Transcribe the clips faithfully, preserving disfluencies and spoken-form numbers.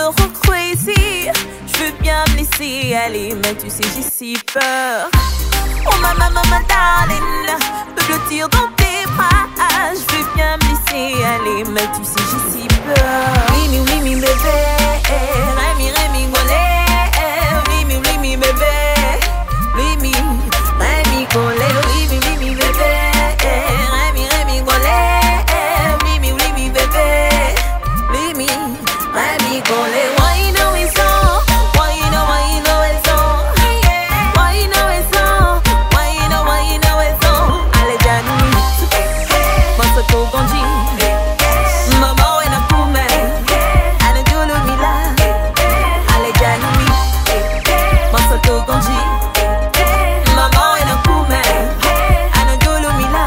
rends crazy. Je veux bien me laisser aller, mais tu sais j'ai si peur. Oh ma maman, ma darling, me blottir dans tes bras. Je veux bien me laisser aller, mais tu sais j'ai si peur. Rimi, rimi, bébé, Rimi, Rimi, golé. Rimi, rimi, bébé, Rimi, Rimi, golé. Rimi, rimi, bébé, Rimi, Rimi, golé. Rimi, rimi, bébé, Rimi, Rimi, golé. Why you know it's on? Why you know, why you know it's on? Why you know it's on? Why you know, why you know it's on? Ale Janui, Masa Kogonji, Mama wena kume, Ana Julu Mila. Ale Janui, Masa Kogonji, Mama wena kume, Ana Julu Mila.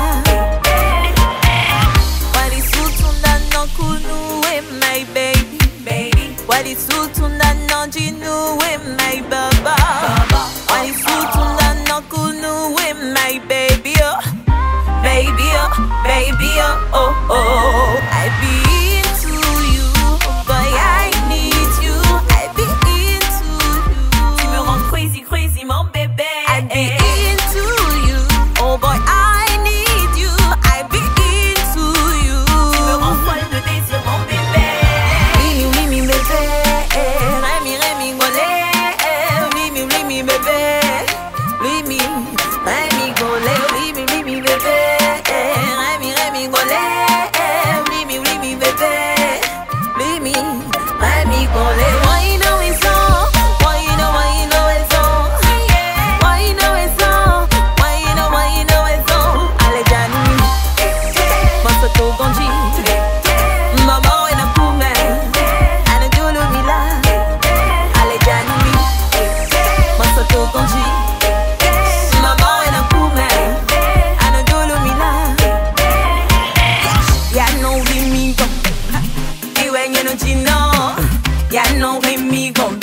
Wali sutunda no kunu with my baby, baby. Wali sutunda no jinu with my baba. Wali sutunda no kunu with my baby, oh, baby, oh, baby, oh, oh, oh. I be into you, boy, I need you. I be into you. Tu me rends crazy, crazy, mon bébé. I be into you, oh boy, I need you. I be into you. Tu me rends folle de désir, mon bébé. Rimi, rimi, bébé, Rimi, Rimi, golé. Rimi, rimi, bébé, Rimi, Rimi, golé. Rimi, rimi, bébé, Rimi, Rimi, golé. Rimi, rimi, bébé, Rimi, Rimi, golé. Why you know it's on? Why you know, why you know it's on? Why you know it's on? Why you know, why you know it's on? Ale Janui, Masa Kogonji, Mama wena kume, Ana Julu Mila. Ale Janui, Masa Kogonji, Mama wena kume, Ana Julu Mila. Ya no Rimi go, iwe nyeno chino. Ya no Rimi go.